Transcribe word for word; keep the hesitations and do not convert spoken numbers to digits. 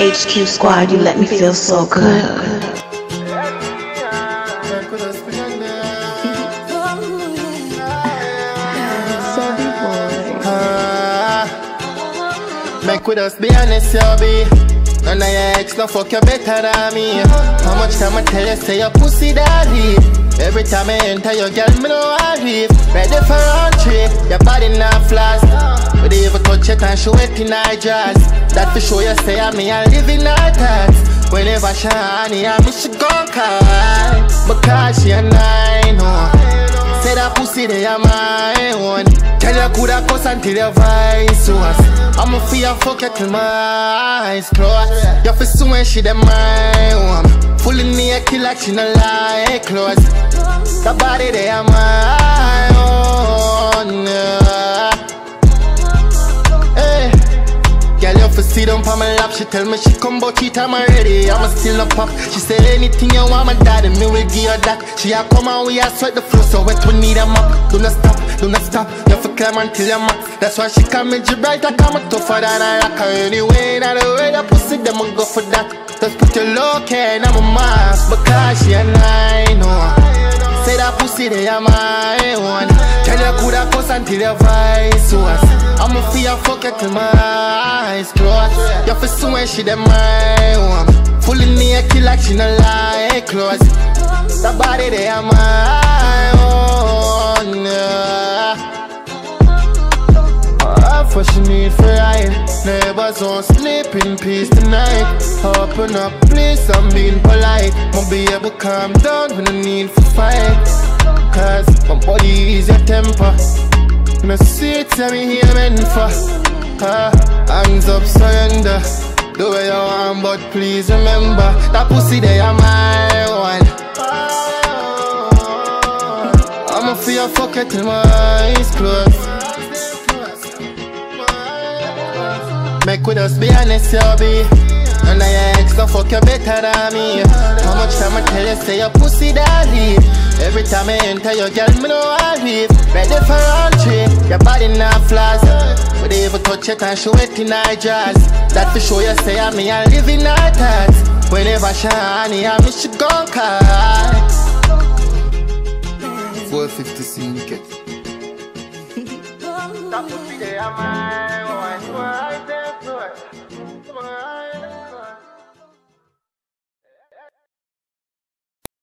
H Q Squad, you let me feel so good. Make with us be honest, you be. None of your ex no fuck you better than me. How much time I tell you say your pussy daddy? Every time I enter your girl me know I leave. Ready for entry, your body not flash. But even touch it and show it in her dress. That for sure you say I me I live in her thoughts. Whenever she honey I miss she gon' cry. Because she a nine oh. Say that pussy they are my one. Tell you coulda cuss until your voice was. I'ma feel fuck you till my eyes close. You feel so when she them my one. Fully naked like she no like clothes. The body they are my own. Hey, girl you feel sit down on my lap. She tell me she come but cheat I'm ready. I'ma still no pop. She say anything you want my daddy me will give you that. She a come and we a sweat the floor so wet we need a mop. Do not stop, do not stop. You feel climb until you max. That's why she call me Gibraltar. Come tougher than a rocker. Anyway, now the way the pussy them a go for that. Just put your low care in my mask. Because she a nine oh. Say that pussy they are my one. Tell you coulda cuss until your voice was. I'ma feel fuck you till my eyes close. You feel so when she them my one. Fully naked like she no like clothes. The body they are my own. What she need for ride. Neighbors won't sleep in peace tonight. Open up please, I'm being polite. Won't be able to calm down when I need for fight. Cause my body is your temper. No sweet tell me here meant for uh, hands up surrender. Do what you want but please remember that pussy they are my one. I'ma feel fuck you till my eyes closed. Make with us be honest, you be. None of your ex no fuck you better than me. How much time I tell you say your pussy daddy? Every time I enter your girl me know I leave. Ready for entry, your body not flash. But even touch it and show it in her dress. That for sure you say I me I live in her thoughts. Whenever she honey I miss she gon' cry. four fifty syndicate. That pussy they are my one.